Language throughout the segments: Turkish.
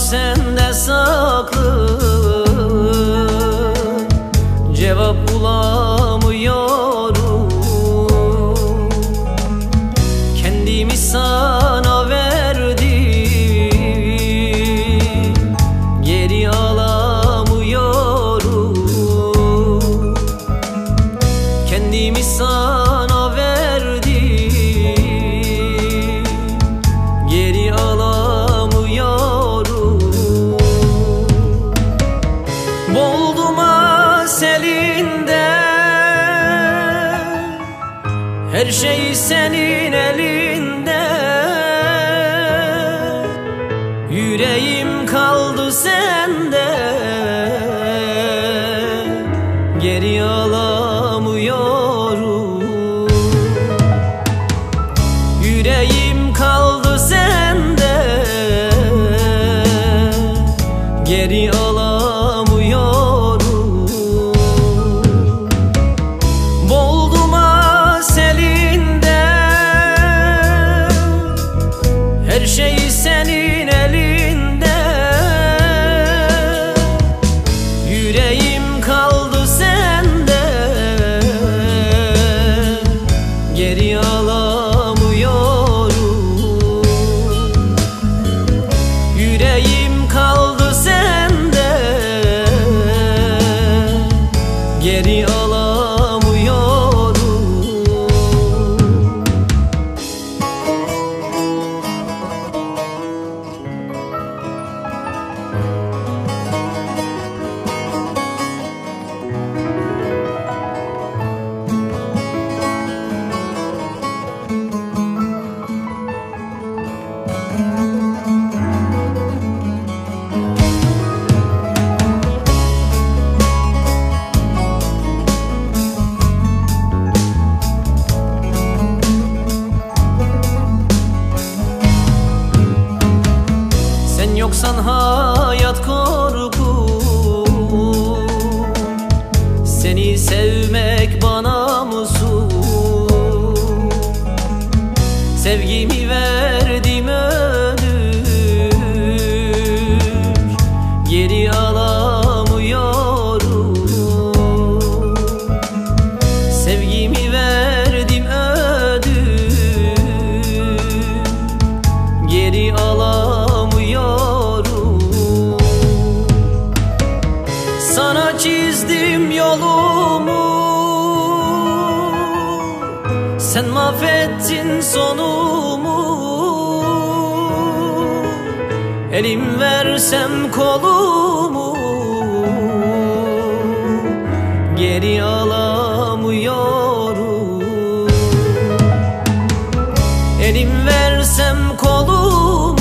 sende saklı, cevap bulamıyorum. Kendimi sana verdim, geri alamıyorum. Kendimi sana verdim, geri alamıyorum. Boğuldum selinde, her şey senin elinde. Yüreğim kaldı sende, geri alamıyorum. Yüreğim kaldı sende, geri alamıyorum. Boğuldum selinde, her şey senin elinde. Yüreğim kaldı sende, geri alamıyorum. Yüreğim kaldı sende, geri alamıyorum. Yoksan hayat korku, seni sevmek bana musun? Sevgimi verdim ömür, geri alamıyorum. Sevgimi verdim ömür, geri alamıyorum. Sana çizdim yolumu, sen mahvettin sonumu. Elim versem kolumu, geri alamıyorum. Elim versem kolumu,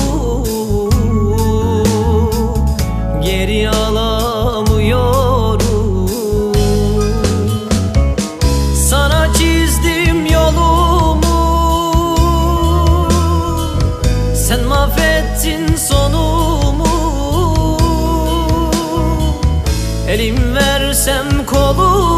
geri alamıyorum. Sana çizdim yolumu, sen mahvettin sonumu. Elim versem kolumu,